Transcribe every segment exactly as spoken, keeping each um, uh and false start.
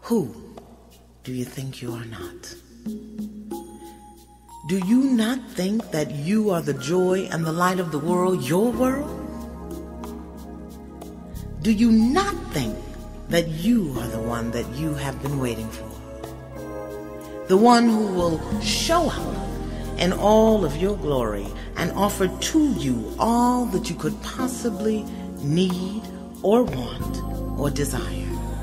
Who do you think you are not? Do you not think that you are the joy and the light of the world, your world? Do you not think that you are the one that you have been waiting for? The one who will show up in all of your glory and offer to you all that you could possibly need or want or desire.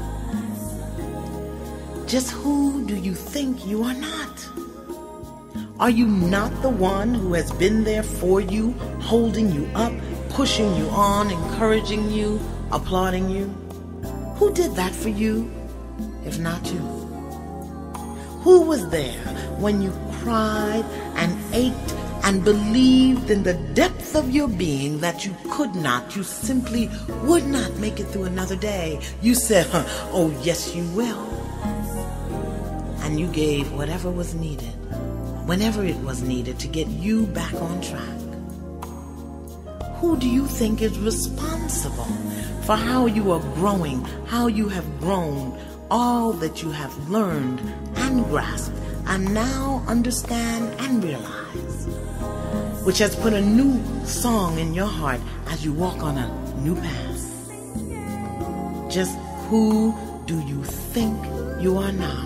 Just who do you think you are not? Are you not the one who has been there for you, holding you up, pushing you on, encouraging you, applauding you? Who did that for you, if not you? Who was there when you cried and ached and believed in the depth of your being that you could not, you simply would not make it through another day? You said, oh yes you will. And you gave whatever was needed, whenever it was needed, to get you back on track. Who do you think is responsible for how you are growing, how you have grown, all that you have learned and grasped and now understand and realize, which has put a new song in your heart as you walk on a new path? Just who do you think you are not?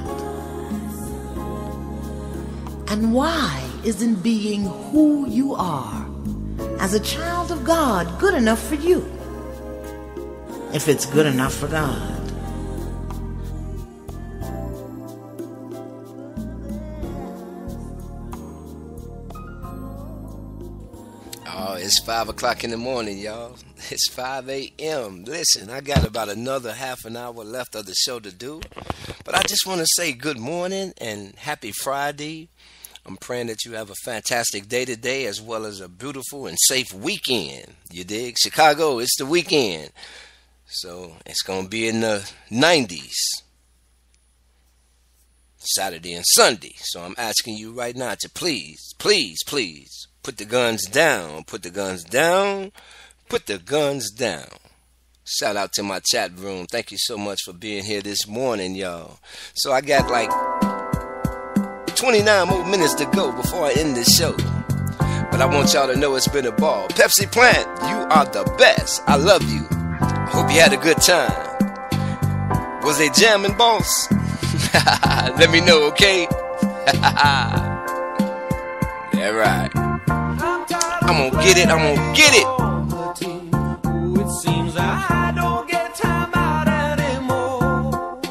And why isn't being who you are as a child of God good enough for you, if it's good enough for God? Oh, it's five o'clock in the morning, y'all. It's five a.m. Listen, I got about another half an hour left of the show to do, but I just want to say good morning and happy Friday. I'm praying that you have a fantastic day today, as well as a beautiful and safe weekend. You dig? Chicago, it's the weekend. So it's going to be in the nineties, Saturday and Sunday. So I'm asking you right now to please, please, please put the guns down. Put the guns down. Put the guns down. Shout out to my chat room. Thank you so much for being here this morning, y'all. So I got like twenty-nine more minutes to go before I end this show. But I want y'all to know it's been a ball. Pepsi Plant, you are the best. I love you. I hope you had a good time. Was they jamming, boss? Let me know, okay? Yeah, right. I'm gonna get it, I'm gonna get it. It seems I don't get time out anymore.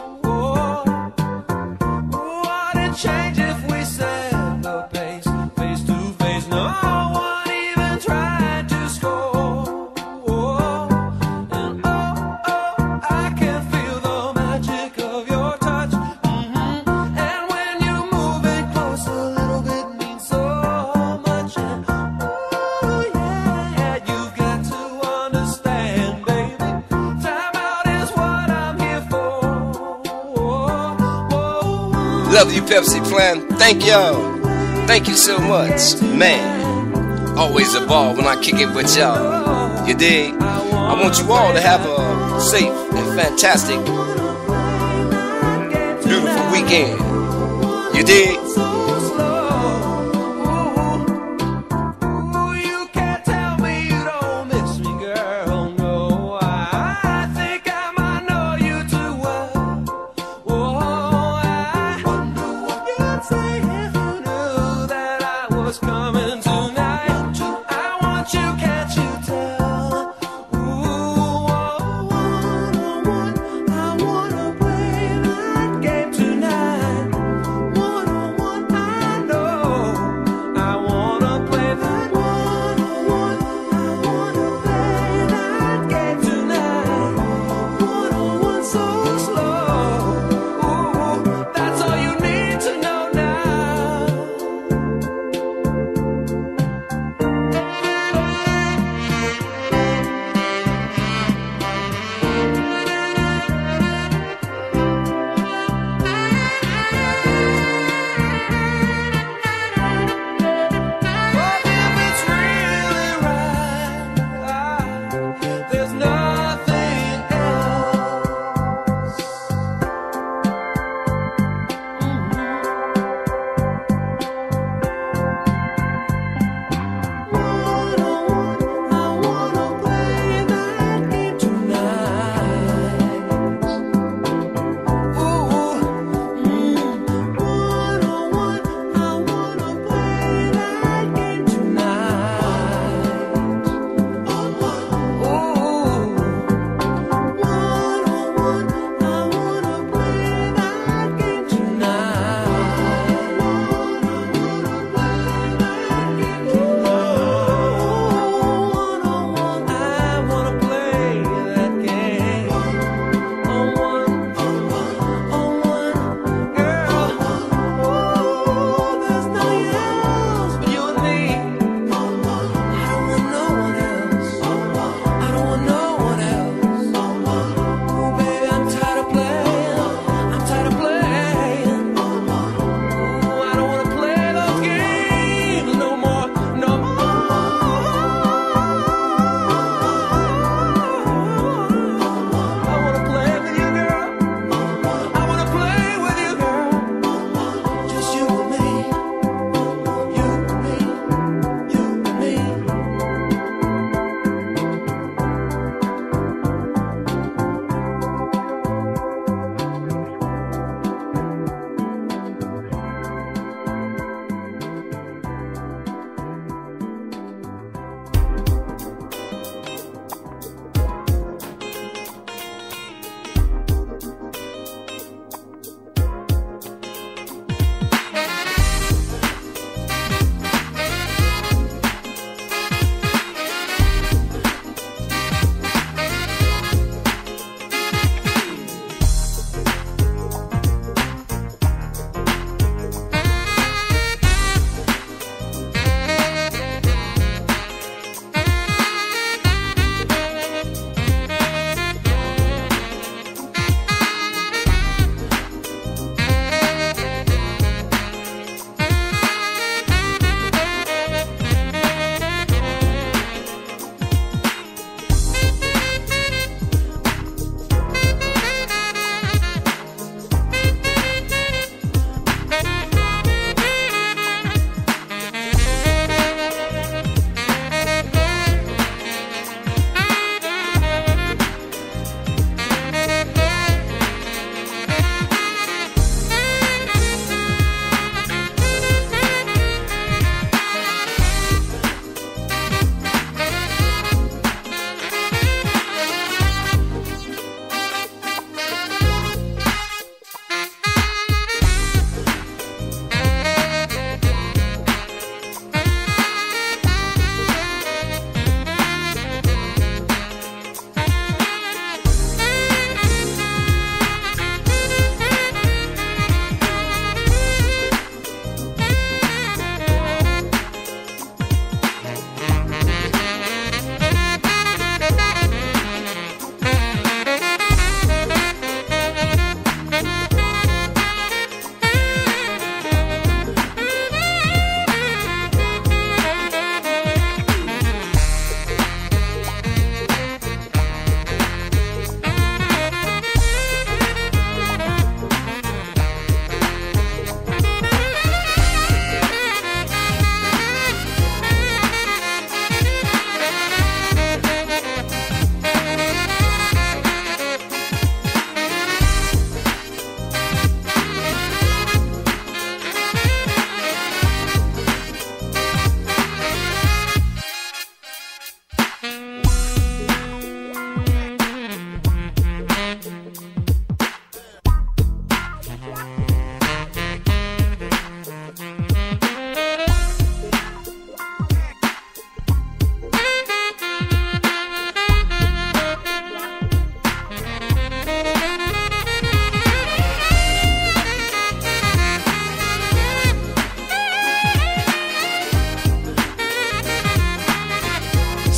What a change if we set the pace, face to face. No one even tried to score. And oh, oh, I can feel the magic of your touch. Mm-hmm. And when you move it close, a little bit means so much. And oh yeah, you've got to understand, baby. Time out is what I'm here for. Love you, Pepsi Plant. Thank y'all. Thank you so much. Man, always a ball when I kick it with y'all. You dig? I want you all to have a safe and fantastic, beautiful weekend. You dig? You can't tell me you don't miss me, girl. No, I think I might know you too well. Oh, I wonder what you'd say if you knew that I was coming tonight. I want you, can't you tell? Ooh, one-on-one, I wanna play that game tonight. One-on-one,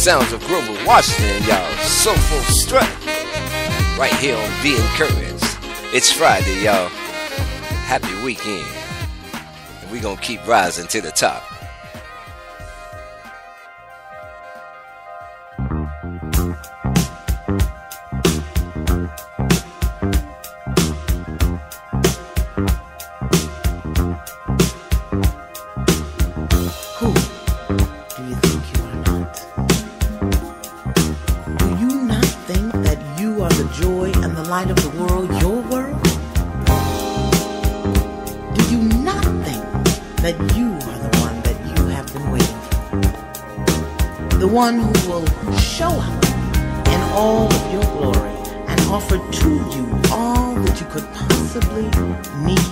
sounds of Grover Washington, y'all. Soulful Strut. Right here on Be Encouraged. It's Friday, y'all. Happy weekend. And we gonna keep rising to the top. Who do you think you are not? Do you not think that you are the joy and the light of the world, your world? Do you not think that you are the one that you have been waiting for? The one who will show up in all of your glory and offer to you all that you could possibly need